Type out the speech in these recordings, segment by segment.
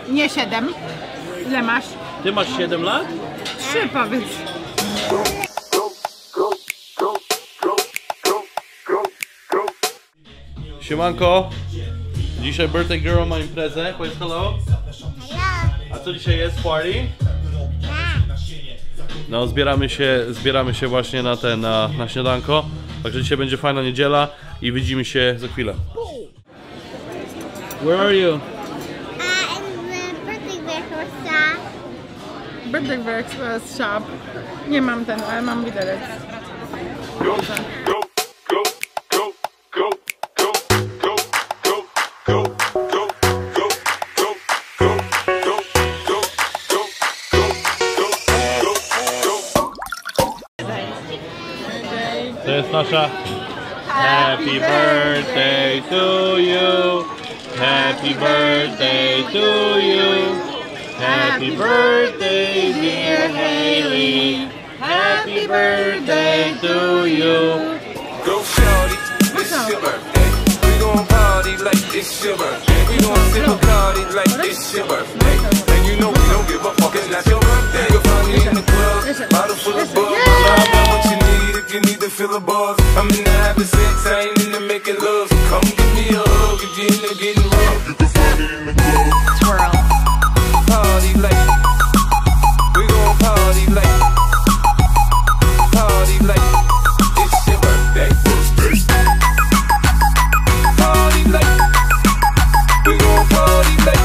Nie 7. Ile masz? Ty masz 7 lat? 3 powiedz. Siemanko. Dzisiaj birthday girl ma imprezę. Powiedz hello. A co dzisiaj jest? Party? No zbieramy się właśnie na śniadanko. Także dzisiaj będzie fajna niedziela i widzimy się za chwilę. Where are you? Birthday Breakfast Shop. Nie mam ten, ale mam widelec. To jest nasza Happy birthday to you. Happy birthday to you. Happy birthday dear Haley. Happy birthday to you. Go shorty, it's your birthday. We gon' party like it's your birthday. We gon' sip a party like it's your birthday. And you know we don't give a fuck, it's not your birthday. You'll find me in the club, bottle full of bug. I got what you need if you need to fill a buzz. I'm in the having sex, I ain't in the making love. So come give me a hug if you're in the getting rough. You can find me in the club. Twirl. Party like, we gon' party like, it's your birthday. Party like, we gon' party like.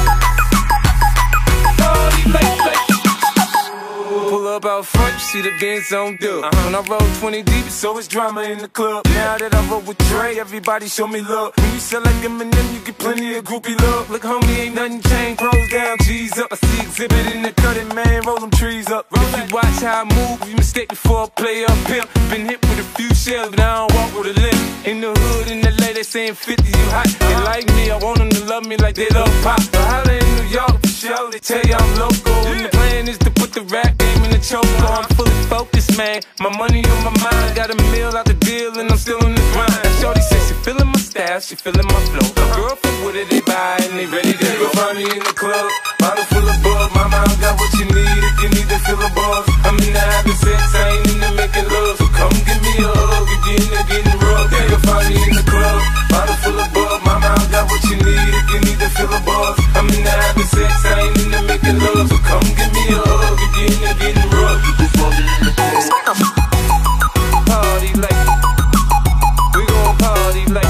Pull up out front, you see the Benz on dub. When I roll 20 deep, it's always drama in the club. Now that I roll with Dre, everybody show me love. When you sell like Eminem, you get plenty of groupie love. Look, homie, ain't nothing changed. Pros down, G's up. I see exhibit in the cutting, man. Roll them trees up. If you watch how I move, you mistake before I play up pimp. Been hit with a few shells, but I don't walk with a limp. In the hood, in LA, they saying 50, you hot. They like me, I want them to love me like they love pop. So holla in New York for show, they tell you I'm local. And the plan is to put the rap game in the choke. I'm fully focused, man. My money on my mind. Got a meal out the deal, and I'm still in the grind. Shorty says she feeling my style, she feeling my flow. Girl from Wooded, they buy and they ready to go. Find me in the club, bottle full of bug. Mama, I got what you need if you need to fill a buzz. I'm in the having sex, I ain't in the making love. So come give me a hug if you're in the getting rough. Yeah, you'll find me in the club, bottle full of bug. Mama, I got what you need if you need to fill a buzz. I'm in the having sex, I ain't in the making love. So come give me a hug if you're in the getting rough. You can find me in the club. Party like, we gon' party like,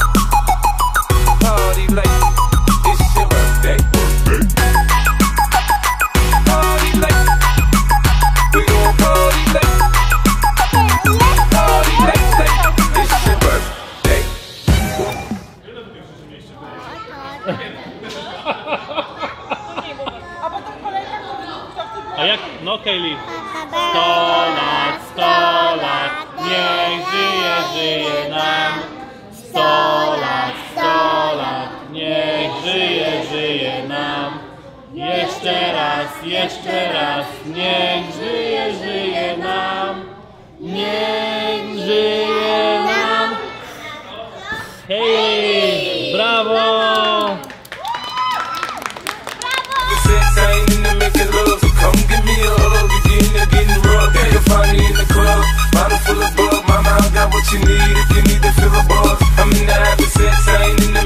it's your birthday. Party like, we gon' party like, it's your birthday. A jak? No Kaylee. 100 lat, niech żyje nam. 100 lat, niech żyje nam. Jeszcze raz, niech żyje nam. Niech żyje nam. Hej, brawo! Come give me a hug if you're in there getting rough. Yeah, you'll find me in the club, bottle full of bug. Mama, I got what you need if you need to fill a buzz. I'm in the having sex, I ain't in the